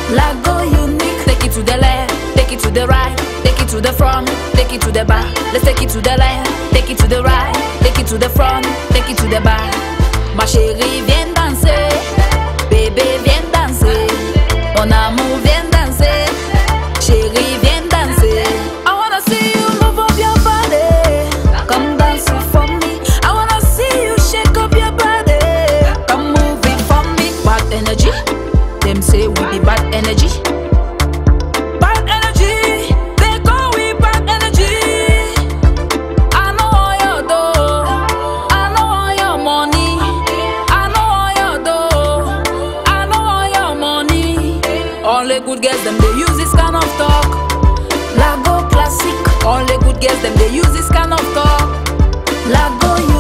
La go unique. Take it to the left, take it to the right, take it to the front, take it to the back. Let's take it to the left, take it to the right, take it to the front, take it to the back. Ma chérie, viens danser, bébé, viens danser, mon amour, viens danser, chérie, viens danser. I wanna see you move up your body, come dance for me. I wanna see you shake up your body, come move it for me. Bad energy, them say we be bad energy. Bad energy, they call we bad energy. I know all your dough, I know all your money, I know all your dough, I know all your money. All the good girls them they use this kind of talk. La go classic. All the good girls them they use this kind of talk. La go you.